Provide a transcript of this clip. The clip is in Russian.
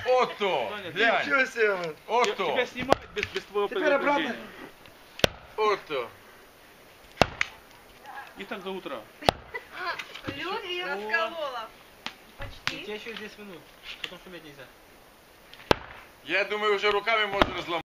Ото, глянь. Ничего себе. Ото. Тебя снимают без твоего Теперь обратно. предупреждения. Ото. И так до утра. Люди расколола. Почти. У тебя еще 10 минут, потом шуметь нельзя. Я думаю, уже руками можно разломать.